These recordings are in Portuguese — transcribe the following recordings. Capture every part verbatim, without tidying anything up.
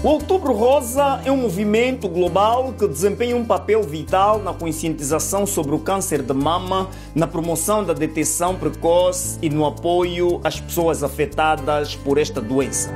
O Outubro Rosa é um movimento global que desempenha um papel vital na conscientização sobre o câncer de mama, na promoção da detecção precoce e no apoio às pessoas afetadas por esta doença.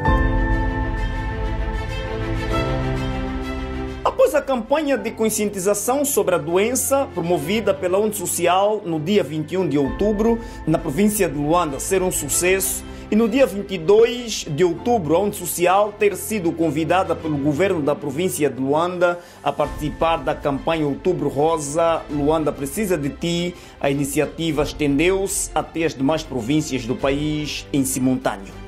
Após a campanha de conscientização sobre a doença, promovida pela ONG Social no dia vinte e um de outubro, na província de Luanda, ser um sucesso, e no dia vinte e dois de outubro, a ONG Social ter sido convidada pelo governo da província de Luanda a participar da campanha Outubro Rosa, Luanda Precisa de Ti, a iniciativa estendeu-se até as demais províncias do país em simultâneo.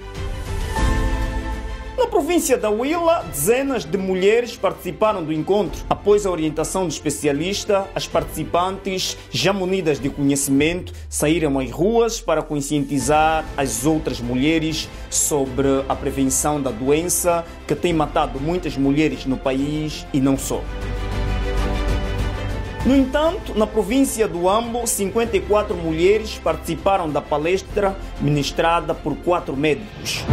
Na província da Huila, dezenas de mulheres participaram do encontro. Após a orientação do especialista, as participantes, já munidas de conhecimento, saíram às ruas para conscientizar as outras mulheres sobre a prevenção da doença que tem matado muitas mulheres no país e não só. No entanto, na província do Ambo, cinquenta e quatro mulheres participaram da palestra ministrada por quatro médicos.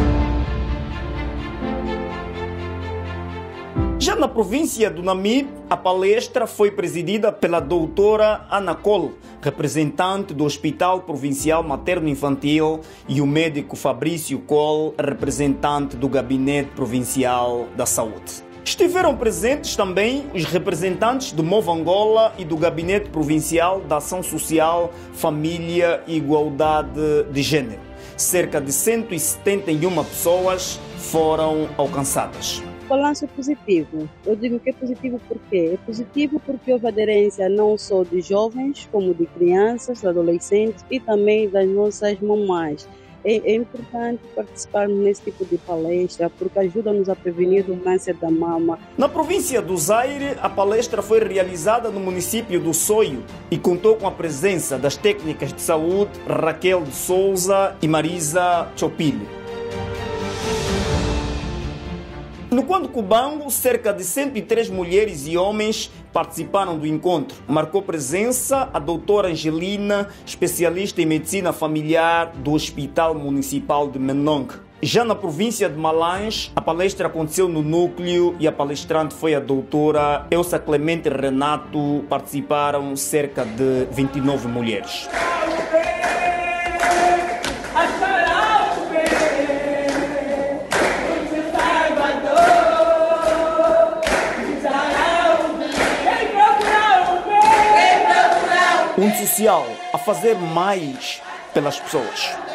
Já na província do Namibe, a palestra foi presidida pela doutora Ana Cole, representante do Hospital Provincial Materno-Infantil, e o médico Fabrício Cole, representante do Gabinete Provincial da Saúde. Estiveram presentes também os representantes do Mova Angola e do Gabinete Provincial da Ação Social, Família e Igualdade de Gênero. Cerca de cento e setenta e uma pessoas foram alcançadas. Balanço positivo. Eu digo que é positivo porque é positivo porque houve aderência não só de jovens, como de crianças, de adolescentes e também das nossas mamães. É, é importante participarmos nesse tipo de palestra porque ajuda-nos a prevenir o câncer da mama. Na província do Zaire, a palestra foi realizada no município do Soio e contou com a presença das técnicas de saúde Raquel de Souza e Marisa Chopilho. No Quando Cubango, cerca de cento e três mulheres e homens participaram do encontro. Marcou presença a doutora Angelina, especialista em medicina familiar do Hospital Municipal de Menong. Já na província de Malange, a palestra aconteceu no núcleo e a palestrante foi a doutora Elsa Clemente Renato. Participaram cerca de vinte e nove mulheres. ONG Social a fazer mais pelas pessoas.